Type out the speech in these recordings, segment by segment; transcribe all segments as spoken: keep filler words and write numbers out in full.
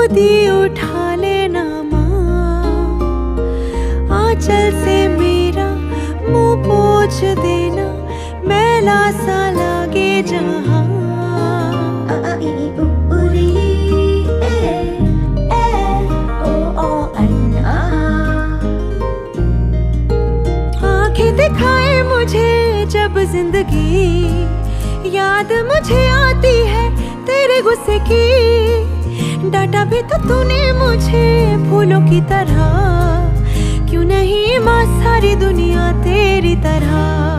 गोदी उठा लेना माँ, आंचल से मेरा मुंह पोंछ देना, मैला सा लागे जहाँ। आंखें दिखाए मुझे जब जिंदगी, याद मुझे आती है तेरे गुस्से की। डांटा भी तो तूने मुझे फूलों की तरह, क्यों नहीं माँ सारी दुनिया तेरी तरह।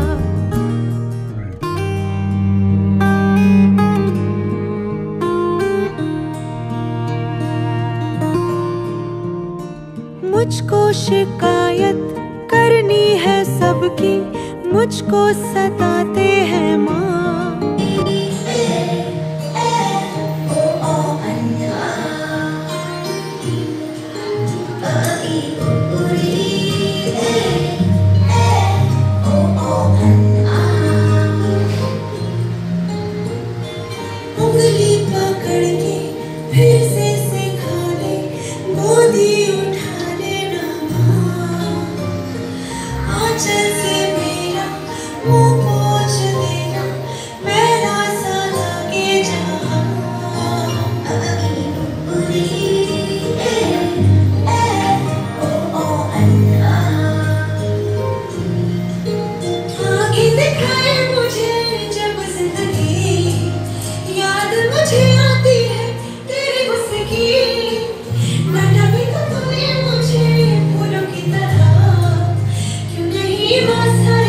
मुझको शिकायत करनी है सबकी, मुझको सताते हैं माँ। उंगली पकड़ के फिर से सिखा दे, गोदी उठा लेना माँ, आंचल से मेरा मुंह पोंछ देना, मैला सा लागे जहाँ। आंखें दिखाए मुझे जब जिंदगी, याद मुझे आती है तेरे गुस्से की। डांटा भी तो तूने मुझे फूलों की तरह, क्यों नहीं माँ